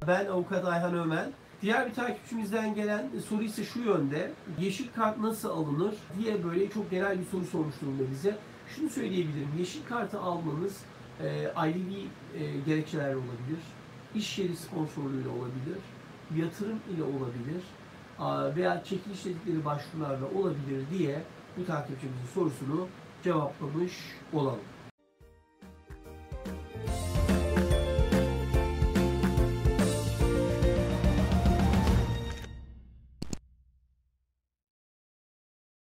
Ben avukat Ayhan Ömen. Diğer bir takipçimizden gelen soru ise şu yönde. Yeşil kart nasıl alınır diye böyle çok genel bir soru sormuş durumda bize. Şunu söyleyebilirim. Yeşil kartı almanız ailevi gerekçelerle olabilir. İş yeri sponsorluğuyla olabilir. Yatırım ile olabilir. Veya çekiliş dedikleri başvurularla olabilir diye bu takipçimizin sorusunu cevaplamış olalım.